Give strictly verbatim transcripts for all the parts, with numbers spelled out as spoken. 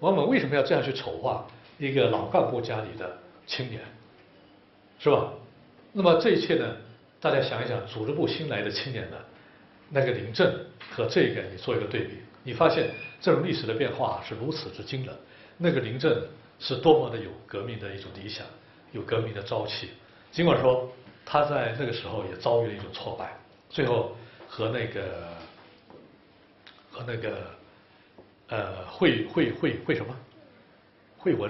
王蒙为什么要这样去丑化一个老干部家里的青年，是吧？那么这一切呢，大家想一想，组织部新来的青年呢，那个临阵和这个你做一个对比，你发现这种历史的变化是如此之惊人。那个临阵是多么的有革命的一种理想，有革命的朝气。尽管说他在那个时候也遭遇了一种挫败，最后和那个和那个呃惠惠惠惠什么惠文，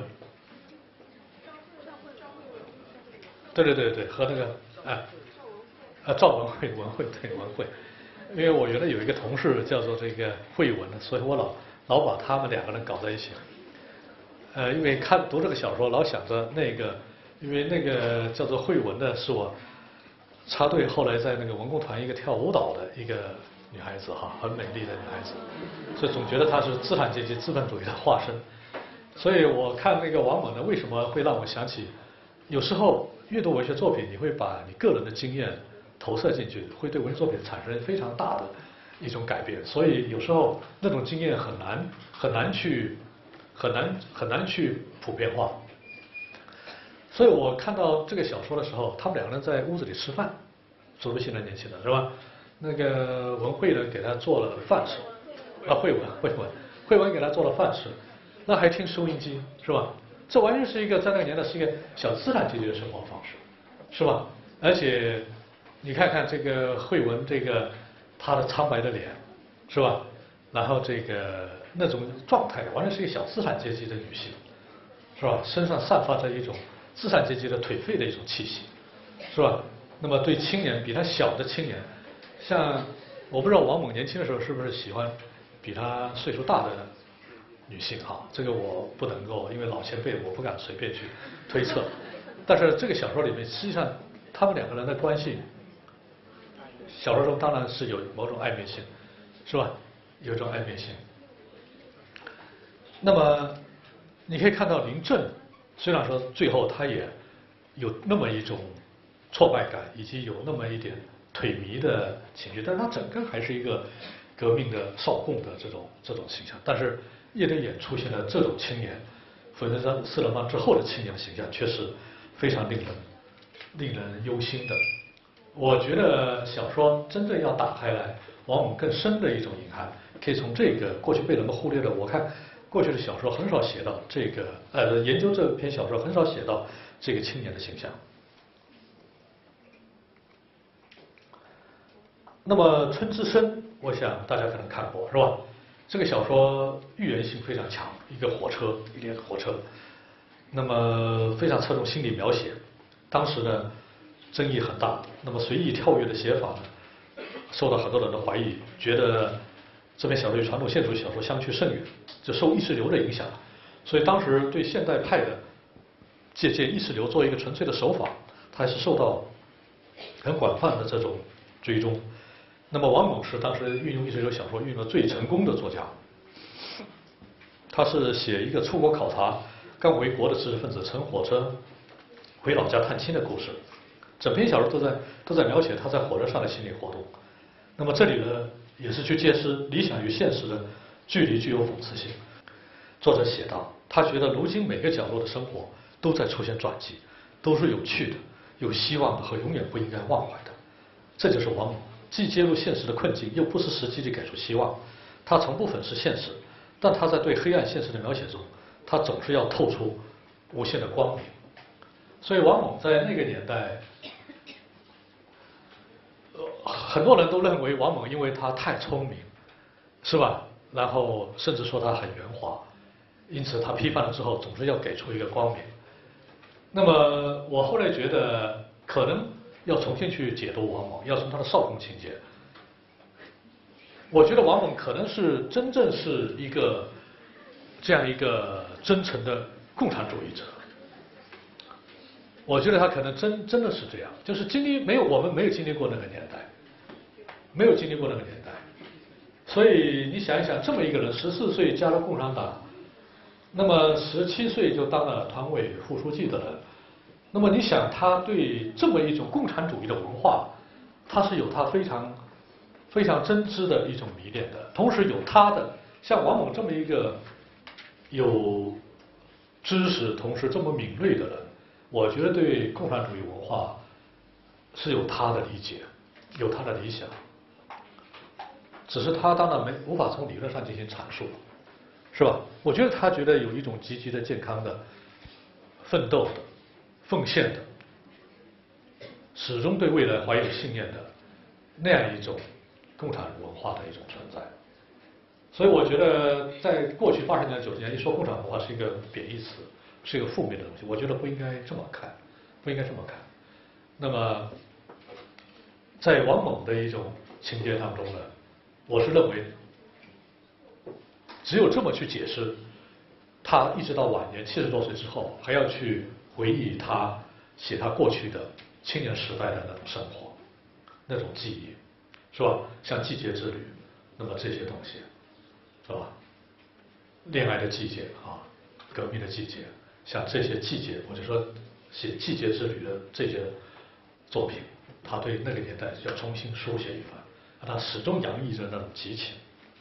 对对对对，和那个哎啊赵文惠文惠对文惠，因为我原来有一个同事叫做这个惠文，所以我老老把他们两个人搞在一起。呃，因为看读这个小说，老想着那个，因为那个叫做惠文的是我插队后来在那个文工团一个跳舞蹈的一个女孩子哈，很美丽的女孩子，所以总觉得她是资产阶级资本主义的化身。所以我看那个王蒙呢，为什么会让我想起，有时候阅读文学作品，你会把你个人的经验投射进去，会对文学作品产生非常大的一种改变。所以有时候那种经验很难很难去。很难很难去普遍化，所以我看到这个小说的时候，他们两个人在屋子里吃饭，组织新来年轻人是吧？那个文慧呢给他做了饭吃，啊慧文慧文慧文给他做了饭吃，那还听收音机是吧？这完全是一个在那个年代是一个小资产阶级的生活方式，是吧？而且你看看这个慧文这个她的苍白的脸，是吧？然后这个那种状态完全是一个小资产阶级的女性，是吧？身上散发着一种资产阶级的颓废的一种气息，是吧？那么对青年比他小的青年，像我不知道王蒙年轻的时候是不是喜欢比他岁数大的女性哈，这个我不能够，因为老前辈我不敢随便去推测。但是这个小说里面实际上他们两个人的关系，小说中当然是有某种暧昧性，是吧？有一种暧昧性。那么你可以看到林震，虽然说最后他也有那么一种挫败感，以及有那么一点颓靡的情绪，但是他整个还是一个革命的少共的这种这种形象。但是叶德眼出现了这种青年，否则在四人帮之后的青年的形象却是非常令人令人忧心的。我觉得小说真正要打开来，往往更深的一种隐含，可以从这个过去被人们忽略的，我看过去的小说很少写到这个，呃，研究这篇小说很少写到这个青年的形象。那么《春之声》，我想大家可能看过是吧？这个小说寓言性非常强，一个火车，一列火车，那么非常侧重心理描写。当时呢，争议很大。那么随意跳跃的写法呢，受到很多人的怀疑，觉得这篇小说与传统现实主义小说相去甚远，就受意识流的影响。所以当时对现代派的借鉴意识流作为一个纯粹的手法，它还是受到很广泛的这种追踪。那么王蒙是当时运用意识流小说运用的最成功的作家。他是写一个出国考察刚回国的知识分子乘火车回老家探亲的故事，整篇小说都在都在描写他在火车上的心理活动。那么这里呢，也是去揭示理想与现实的距离具有讽刺性。作者写道，他觉得如今每个角落的生活都在出现转机，都是有趣的、有希望的和永远不应该忘怀的。这就是王蒙，既揭露现实的困境，又不失时机地给出希望。他从不粉饰现实，但他在对黑暗现实的描写中，他总是要透出无限的光明。所以王蒙在那个年代，呃，很多人都认为王蒙因为他太聪明，是吧？然后甚至说他很圆滑，因此他批判了之后总是要给出一个光明。那么我后来觉得，可能要重新去解读王蒙，要从他的少共情节。我觉得王蒙可能是真正是一个这样一个真诚的共产主义者。我觉得他可能真真的是这样，就是经历没有我们没有经历过那个年代，没有经历过那个年代，所以你想一想，这么一个人十四岁加入共产党，那么十七岁就当了团委副书记的人，那么你想他对这么一种共产主义的文化，他是有他非常非常真知的一种迷恋的，同时有他的像王蒙这么一个有知识同时这么敏锐的人，我觉得对共产主义文化是有他的理解，有他的理想，只是他当然没无法从理论上进行阐述，是吧？我觉得他觉得有一种积极的、健康的、奋斗的、奉献的，始终对未来怀有信念的那样一种共产文化的一种存在。所以我觉得，在过去八十年、九十年，一说共产文化是一个贬义词，是一个负面的东西。我觉得不应该这么看，不应该这么看。那么，在王蒙的一种情节当中呢，我是认为，只有这么去解释，他一直到晚年七十多岁之后，还要去回忆他写他过去的青年时代的那种生活，那种记忆，是吧？像季节之旅，那么这些东西。是吧？恋爱的季节啊，革命的季节，像这些季节，我就说写季节之旅的这些作品，他对那个年代要重新书写一番，他始终洋溢着那种激情。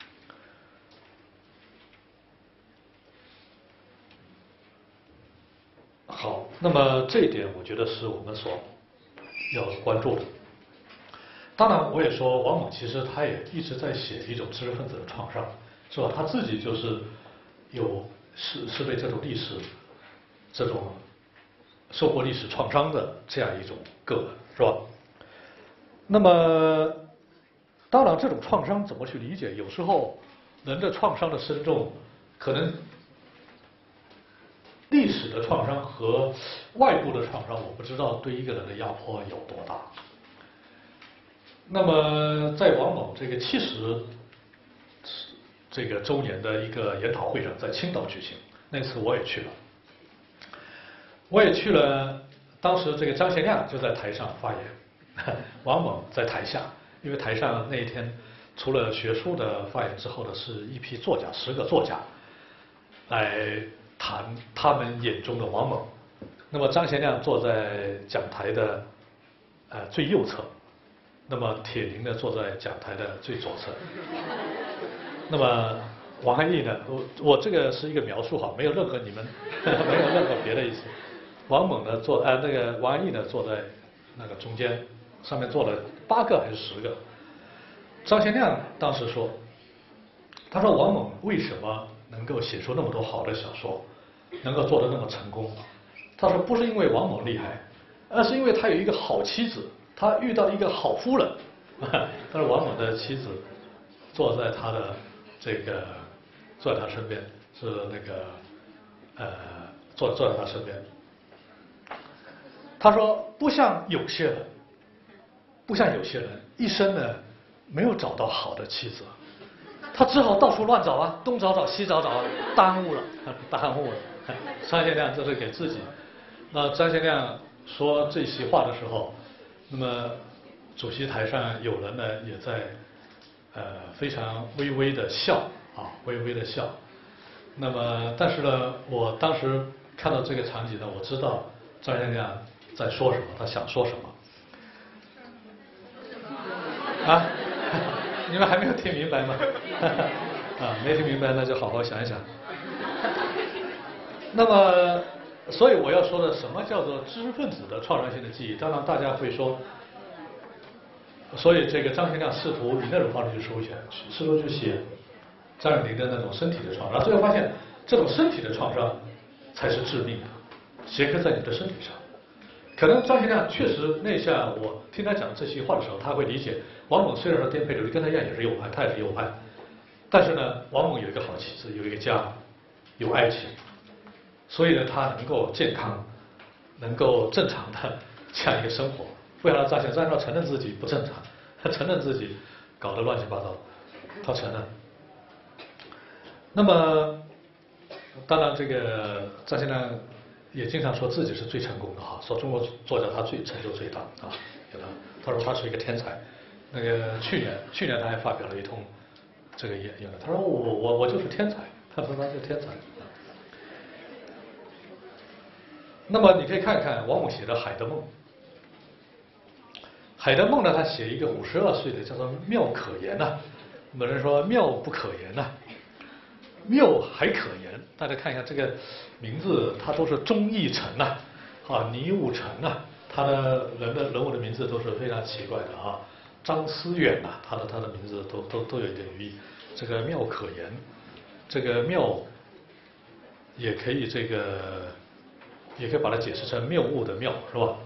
好，那么这一点我觉得是我们所要关注的。当然，我也说王蒙其实他也一直在写一种知识分子的创伤。是吧？他自己就是有是是被这种历史、这种受过历史创伤的这样一种个人，是吧？那么，当然，这种创伤怎么去理解？有时候人的创伤的深重，可能历史的创伤和外部的创伤，我不知道对一个人的压迫有多大。那么，在王蒙这个七十。这个周年的一个研讨会上，在青岛举行。那次我也去了，我也去了。当时这个张贤亮就在台上发言，王蒙在台下。因为台上那一天除了学术的发言之后呢，是一批作家，十个作家来谈他们眼中的王蒙。那么张贤亮坐在讲台的呃最右侧，那么铁林呢坐在讲台的最左侧。那么王安忆呢？我我这个是一个描述哈，没有任何你们没有任何别的意思。王蒙呢坐呃那个王安忆呢坐在那个中间，上面坐了八个还是十个。张贤亮当时说，他说王蒙为什么能够写出那么多好的小说，能够做得那么成功？他说不是因为王蒙厉害，而是因为他有一个好妻子，他遇到一个好夫人。他说王蒙的妻子坐在他的这个坐在他身边，是那个呃坐坐在他身边。他说不像有些人，不像有些人一生呢没有找到好的妻子，他只好到处乱找啊，东找找西找找，耽误了，耽误了。张贤亮这是给自己。那张贤亮说这席话的时候，那么主席台上有人呢也在呃非常微微的笑啊，微微的笑。那么但是呢，我当时看到这个场景呢，我知道张贤亮在说什么，他想说什么。啊，你们还没有听明白吗？啊，没听明白，那就好好想一想。那么，所以我要说的，什么叫做知识分子的创伤性的记忆？当然，大家会说，所以这个张贤亮试图以那种方式去书写，试图去写张爱玲的那种身体的创伤，最后发现，这种身体的创伤才是致命的，斜刻在你的身体上。可能张贤亮确实那下我听他讲这些话的时候，他会理解王蒙虽然说颠沛流离，跟他一样也是右派，他也是右派，但是呢，王蒙有一个好妻子，有一个家，有爱情，所以呢，他能够健康，能够正常的这样一个生活。为啥张贤亮承认自己不正常，他承认自己搞得乱七八糟，他承认。那么，当然这个张贤亮也经常说自己是最成功的哈，说中国作家他最成就最大啊，给他他说他是一个天才。那个去年去年他还发表了一通这个言言论，他说我我我就是天才，他说他是天才。那么你可以看看王蒙写的《海的梦》，《海的梦》呢，他写一个五十二岁的叫做妙可言呐、啊，有人说妙不可言呐、啊。 妙还可言。大家看一下这个名字，它都是钟义成呐，啊，倪悟成呐，他的人的人物的名字都是非常奇怪的啊。张思远呐，他的他的名字都都都有一点寓意。这个妙可言，这个妙也可以这个也可以把它解释成谬误的谬，是吧？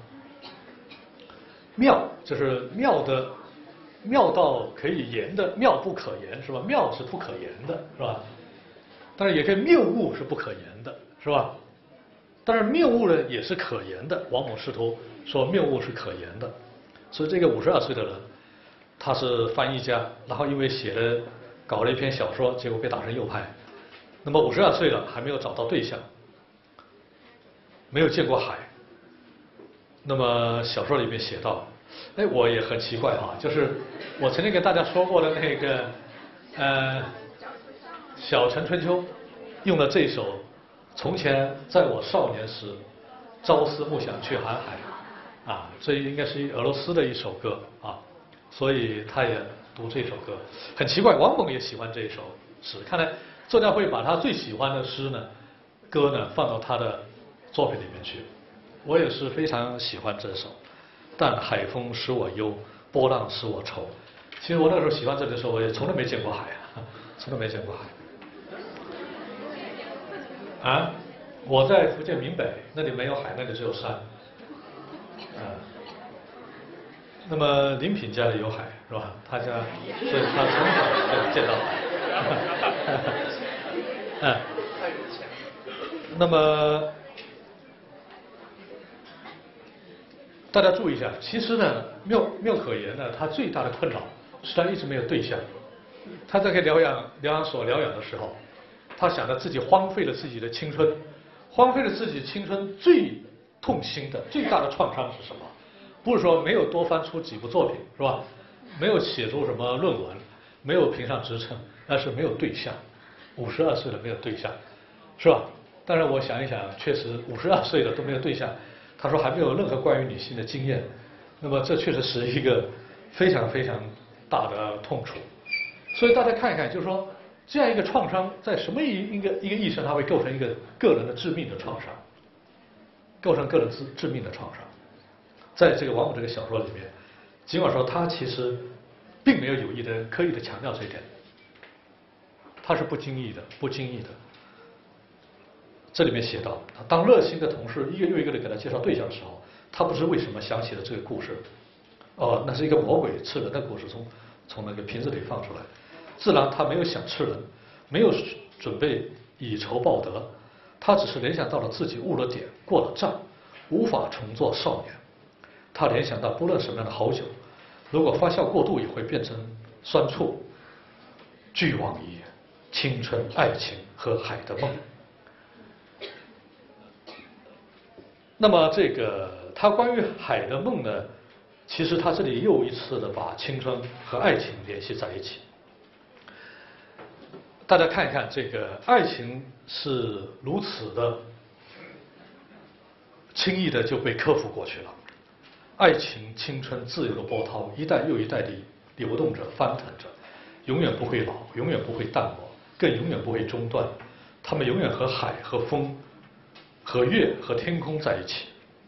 妙就是妙的妙到可以言的，妙不可言，是吧？妙是不可言的，是吧？但是也可以谬误是不可言的，是吧？但是谬误呢也是可言的。王某试图说谬误是可言的，所以这个五十二岁的人，他是翻译家，然后因为写了搞了一篇小说，结果被打成右派。那么五十二岁了还没有找到对象，没有见过海。那么小说里面写到，哎，我也很奇怪哈，就是我曾经跟大家说过的那个，呃，小城春秋用的这首从前在我少年时，朝思暮想去航海，啊，这应该是俄罗斯的一首歌啊，所以他也读这首歌。很奇怪，王蒙也喜欢这一首诗，看来作家会把他最喜欢的诗呢、歌呢放到他的作品里面去。我也是非常喜欢这首，但海风使我忧，波浪使我愁。其实我那时候喜欢这里的时候，我也从来没见过海啊，从来没见过海。啊，我在福建闽北，那里没有海，那里只有山。啊，那么林品家里有海是吧？他家，所以他从小就见到海。嗯，那么大家注意一下，其实呢，妙妙可言呢，他最大的困扰是他一直没有对象。他在给疗养疗养所疗养的时候，他想着自己荒废了自己的青春，荒废了自己青春最痛心的、最大的创伤是什么？不是说没有多翻出几部作品，是吧？没有写出什么论文，没有评上职称，而是没有对象。五十二岁了没有对象，是吧？但是我想一想，确实五十二岁了都没有对象。他说还没有任何关于女性的经验，那么这确实是一个非常非常大的痛楚。所以大家看一看，就是说这样一个创伤，在什么一一个一个意义上，它会构成一个个人的致命的创伤，构成个人致致命的创伤。在这个王某这个小说里面，尽管说他其实并没有有意的刻意的强调这一点，他是不经意的，不经意的。这里面写到，当热心的同事一个又一个的给他介绍对象的时候，他不知为什么想起了这个故事。哦，那是一个魔鬼吃人的故事，从从那个瓶子里放出来。自然他没有想吃人，没有准备以仇报德，他只是联想到了自己误了点，过了账，无法重做少年。他联想到不论什么样的好酒，如果发酵过度也会变成酸醋，俱往矣，青春、爱情和海的梦。那么这个他关于海的梦呢，其实他这里又一次的把青春和爱情联系在一起。大家看一看，这个爱情是如此的轻易的就被克服过去了。爱情、青春自由的波涛，一代又一代地流动着、翻腾着，永远不会老，永远不会淡漠，更永远不会中断。他们永远和海、和风、和月、和天空在一起。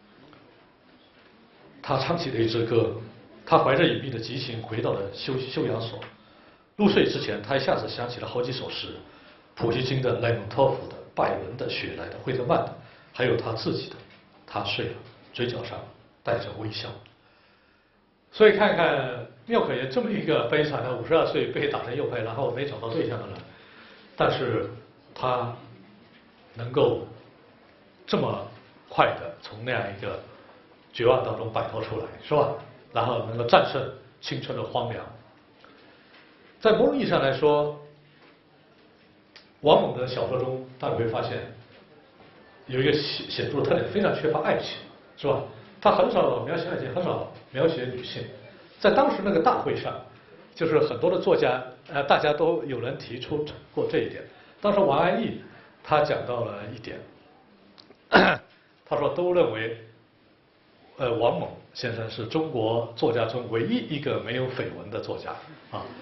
他唱起了一支歌，他怀着隐秘的激情回到了休休养所。入睡之前，他一下子想起了好几首诗，普希金的、莱蒙托夫的、拜伦的、雪莱的、惠特曼的，还有他自己的。他睡了，嘴角上带着微笑。所以看看妙可言这么一个悲惨的五十二岁被打成右派，然后没找到对象的人，但是他能够这么快的从那样一个绝望当中摆脱出来，是吧？然后能够战胜青春的荒凉。在某种意义上来说，王蒙的小说中，大家会发现有一个显显著的特点，非常缺乏爱情，是吧？他很少描写爱情，很少描写女性。在当时那个大会上，就是很多的作家，呃，大家都有人提出过这一点。当时王安忆他讲到了一点，他说都认为，呃，王蒙先生是中国作家中唯一一个没有绯闻的作家啊。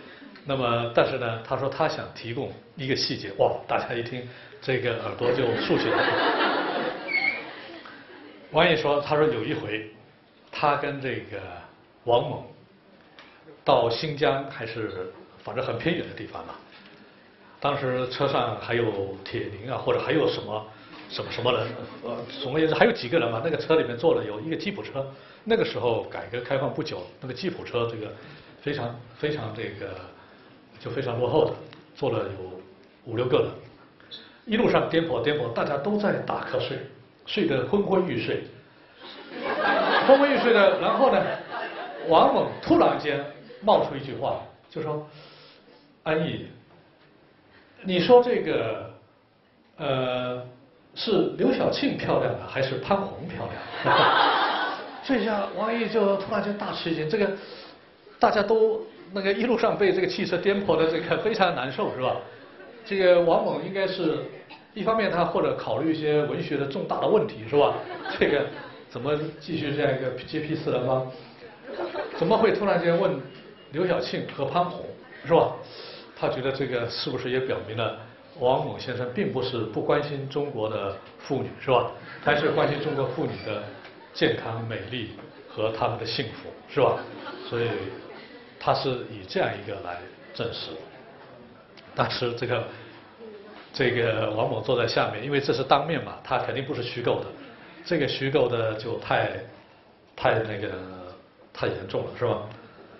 那么，但是呢，他说他想提供一个细节，哇，大家一听，这个耳朵就竖起来了。王毅说，他说有一回，他跟这个王猛到新疆还是反正很偏远的地方吧，当时车上还有铁林啊，或者还有什么什么什么人，呃，总而言之还有几个人嘛。那个车里面坐了有一个吉普车，那个时候改革开放不久，那个吉普车这个非常非常这个就非常落后的，坐了有五六个人，一路上颠簸颠簸，大家都在打瞌睡，睡得昏昏欲睡，昏昏欲睡的。然后呢，王猛突然间冒出一句话，就说：“安逸，你说这个呃是刘晓庆漂亮呢，还是潘虹漂亮？”这下王毅就突然间大吃一惊，这个大家都那个一路上被这个汽车颠簸的这个非常难受，是吧？这个王猛应该是一方面他或者考虑一些文学的重大的问题，是吧？这个怎么继续这样一个接批四人帮？怎么会突然间问刘晓庆和潘虹，是吧？他觉得这个是不是也表明了王猛先生并不是不关心中国的妇女，是吧？还是关心中国妇女的健康、美丽和她们的幸福，是吧？所以他是以这样一个来证实。当时这个这个王猛坐在下面，因为这是当面嘛，他肯定不是虚构的，这个虚构的就太太那个太严重了，是吧？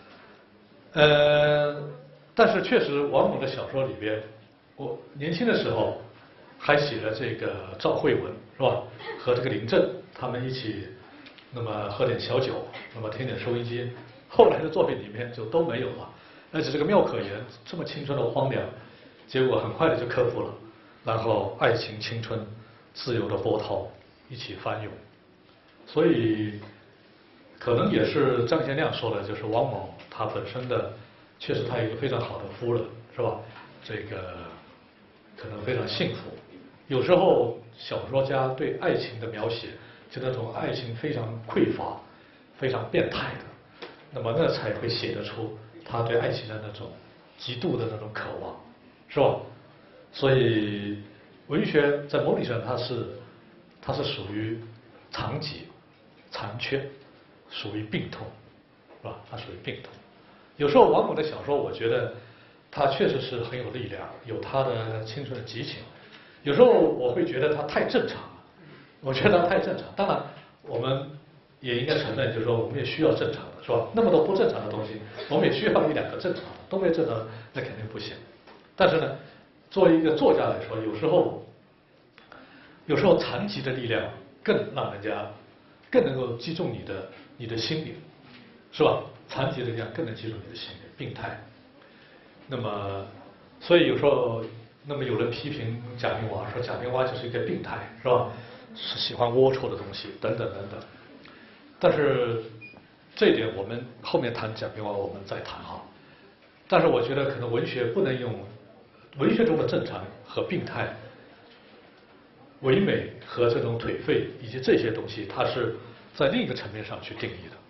呃，但是确实王猛的小说里边，我年轻的时候还写了这个赵慧文，是吧？和这个林震他们一起，那么喝点小酒，那么听点收音机。后来的作品里面就都没有了，而且这个妙可言这么青春的荒凉，结果很快的就克服了，然后爱情、青春、自由的波涛一起翻涌，所以可能也是张贤亮说的，就是王猛他本身的确实他有一个非常好的夫人，是吧？这个可能非常幸福。有时候小说家对爱情的描写，就那种爱情非常匮乏、非常变态的。那么那才会写得出他对爱情的那种极度的那种渴望，是吧？所以文学在某种意义上它是它是属于残疾、残缺，属于病痛，是吧？它属于病痛。有时候王猛的小说，我觉得他确实是很有力量，有他的青春的激情。有时候我会觉得他太正常了，我觉得他太正常。当然，我们也应该承认，就是说我们也需要正常的，是吧？那么多不正常的东西，我们也需要一两个正常的，都没正常的那肯定不行。但是呢，作为一个作家来说，有时候有时候残疾的力量更让人家更能够击中你的你的心灵，是吧？残疾的力量更能击中你的心灵，病态。那么，所以有时候，那么有人批评贾平凹说贾平凹就是一个病态，是吧？是喜欢龌龊的东西，等等等等。但是这一点我们后面谈贾平凹我们再谈哈。但是我觉得可能文学不能用文学中的正常和病态、唯美和这种颓废以及这些东西，它是在另一个层面上去定义的。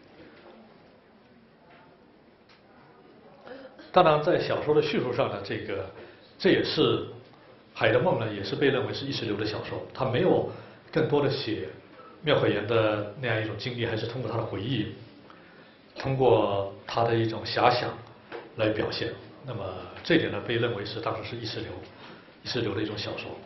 当然，在小说的叙述上呢，这个这也是《海的梦》呢，也是被认为是意识流的小说，它没有更多的写妙可言的那样一种经历，还是通过他的回忆，通过他的一种遐想来表现。那么这一点呢，被认为是当时是意识流、意识流的一种小说。